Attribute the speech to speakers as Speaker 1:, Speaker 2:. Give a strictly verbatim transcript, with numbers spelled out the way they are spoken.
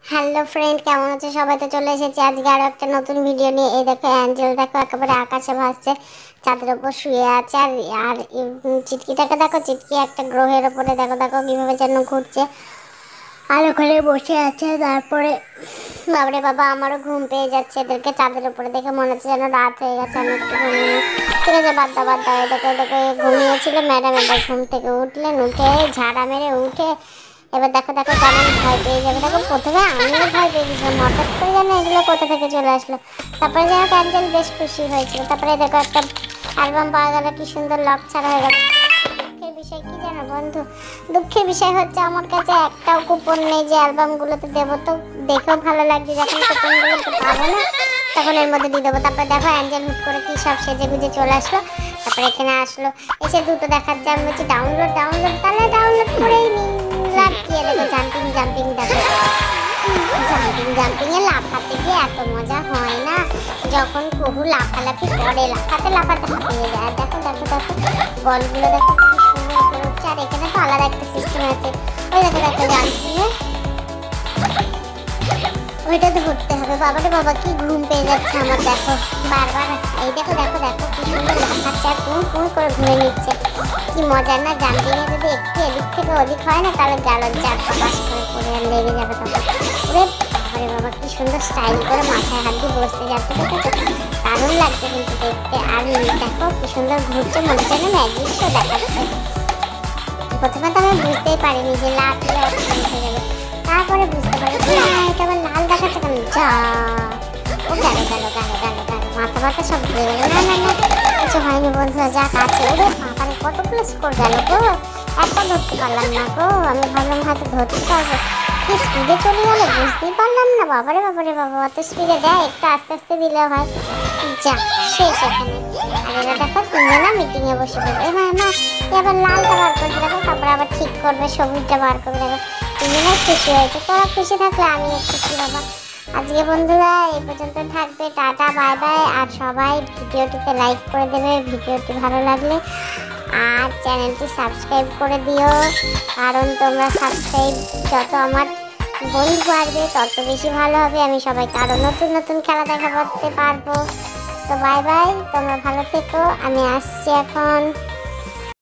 Speaker 1: Hello friend, কেমন আছে সবাই? তো চলে এসেছি আজকে আরো একটা নতুন ভিডিও নিয়ে। এই দেখো অ্যাঞ্জেল, দেখো একেবারে আকাশে ভাসছে, চাঁদের উপর শুয়ে আছে। আর আর চিটকিটাকে দেখো, চিটকি একটা গ্রহের উপরে দেখো দেখো কিভাবে যেন ঘুরছে আর ওখানে বসে আছে। তারপরে বাবারে বাবা, আমারও ঘুম পেয়ে যাচ্ছে এদেরকে চাঁদের উপরে দেখে, মনে হচ্ছে যেন রাত হয়ে গেছে, আমি একটু ঘুমিয়ে নিই। ঠিক আছে, বাদ দাও বাদ দাও। এদেরকে এদেরকে ঘুমিয়েছিল ম্যাডাম, এবার ঘুম থেকে উঠলেন, উঠে ঝাড়া মেরে উঠে এবার দেখো দেখো কেমন ভয় পেয়ে যাবে। দেখো প্রথমে আমিও ভয় পেয়ে গেছিলাম, হঠাৎ করে যেন এগুলো কোথা থেকে চলে আসলো। তারপরে যেন ক্যান্ডেল বেশ খুশি হয়েছিল। তারপরে দেখো একটা অ্যালবাম পাওয়া গেল, কি সুন্দর লক ছাড়া হয়ে গেল। দুঃখের বিষয় কি জানো বন্ধু, দুঃখের বিষয় হচ্ছে আমার কাছে একটাও কুপন নেই যে অ্যালবামগুলোতে দেবো। তো দেখেও ভালো লাগছে, যখন কুপনগুলোতে পাবো না তখন এর মধ্যে দিয়ে দেবো। তারপরে দেখো অ্যাঞ্জেল হুট করে কি সব সেজে গুজে চলে আসলো। তারপরে এখানে আসলো, এসে দুটো দেখাচ্ছে। আমি বলছি ডাউনলোড ডাউনলোড, তাহলে ডাউনলোড করেই নিই। লাফিয়ে দেখো জাম্পিং জাম্পিং, দেখো জাম্পিং জাম্পিং এ লাফাতে গিয়ে এত মজা হয় না যখন কুহু লাফালাফি করে, লাফাতে লাফাতে হাঁপিয়ে যায়। দেখো দেখো দেখো বলগুলো দেখো কি সুন্দর করে উঠছে। আর এখানে তো আলাদা একটা সিস্টেম আছে, ওই দেখো দেখো জাম্পিং এ ওইটা ধরতে হবে। বাবারে বাবা, কি ঘুম পেয়ে যাচ্ছে আমার, দেখো বারবার। এই দেখো দেখো দেখো কি সুন্দর লাফাচ্ছে আর পুঁ পুঁ করে ঘুরে নিচ্ছে। কি মজা না জাম্পিং এ, যদি একটু এদিক থেকে ওদিক হয় না তাহলে গেল চার পাঁচ করে পড়ে আর লেগে যাবে তখন। ওরে বাবারে বাবা, কি সুন্দর স্টাইল করে মাথায় হাত দিয়ে বসতে যাচ্ছে, দেখেছো? দারুণ লাগছে কিন্তু দেখতে। আর দেখো কি সুন্দর ঘুরছে, মনে হচ্ছে না ম্যাজিক শো দেখাচ্ছে। প্রথমে তো আমি বুঝতেই পারিনি যে লাফিয়ে অপশন হয়ে যাবে, তারপরে বুঝতে পারি না এটা আবার লাল দেখাচ্ছে কেন। যা ও গেল গেল গেল গেল গেল, মাথা মাথা সব ঘুরে গেল। না না না, কিছু হয়নি বন্ধুরা, যা কাছে। ওরে বাবারে, কতগুলো স্কোর গেল গো, একটা ধরতে পারলাম না গো। আমি ভাবলাম হয়তো ধরতে পারবো, কি স্পিডে চলে গেল বুঝতেই পারলাম না। বাবারে বাবারে বাবা, অত স্পিডে দেয়, একটু আস্তে আস্তে দিলে হয়। যা শেষ এখানে। আর এরা দেখো তিনজনা মিটিং এ বসে পড়বে। হ্যাঁ না, এবার লালটা বার করবে দেখো, তারপরে আবার ঠিক করবে, সবুজটা বার করবে। দেখো তিনজনের খুশি হয়েছে, তোরা খুশি থাকলে আমিও খুশি বাবা। আজকে বন্ধুরা এই পর্যন্ত থাকবে, টাটা বাই বাই। আর সবাই ভিডিওটিতে লাইক করে দেবে ভিডিওটি ভালো লাগলে, আর চ্যানেলটি সাবস্ক্রাইব করে দিও, কারণ তোমরা সাবস্ক্রাইব যত আমার বন্ধু বাড়বে তত বেশি ভালো হবে, আমি সবাইকে আরও নতুন নতুন খেলা দেখা করতে পারবো। তো বাই বাই, তোমরা ভালো থেকো, আমি আসছি এখন।